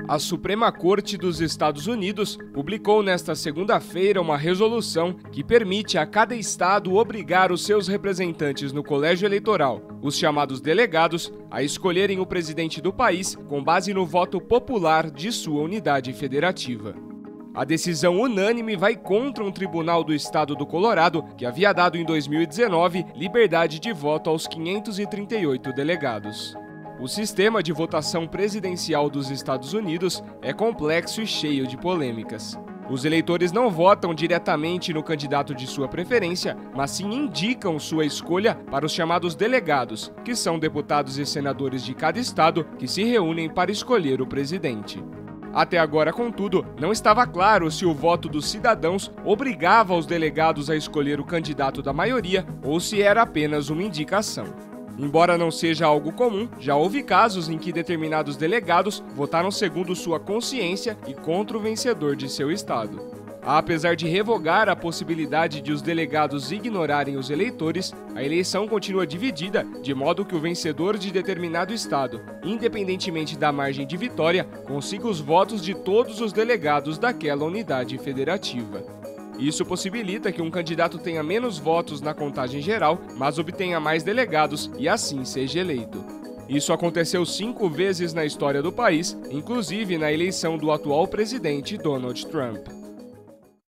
A Suprema Corte dos Estados Unidos publicou nesta segunda-feira uma resolução que permite a cada estado obrigar os seus representantes no colégio eleitoral, os chamados delegados, a escolherem o presidente do país com base no voto popular de sua unidade federativa. A decisão unânime vai contra um tribunal do estado do Colorado que havia dado em 2019 liberdade de voto aos 538 delegados. O sistema de votação presidencial dos Estados Unidos é complexo e cheio de polêmicas. Os eleitores não votam diretamente no candidato de sua preferência, mas sim indicam sua escolha para os chamados delegados, que são deputados e senadores de cada estado que se reúnem para escolher o presidente. Até agora, contudo, não estava claro se o voto dos cidadãos obrigava os delegados a escolher o candidato da maioria ou se era apenas uma indicação. Embora não seja algo comum, já houve casos em que determinados delegados votaram segundo sua consciência e contra o vencedor de seu estado. Apesar de revogar a possibilidade de os delegados ignorarem os eleitores, a eleição continua dividida, de modo que o vencedor de determinado estado, independentemente da margem de vitória, consiga os votos de todos os delegados daquela unidade federativa. Isso possibilita que um candidato tenha menos votos na contagem geral, mas obtenha mais delegados e assim seja eleito. Isso aconteceu 5 vezes na história do país, inclusive na eleição do atual presidente Donald Trump.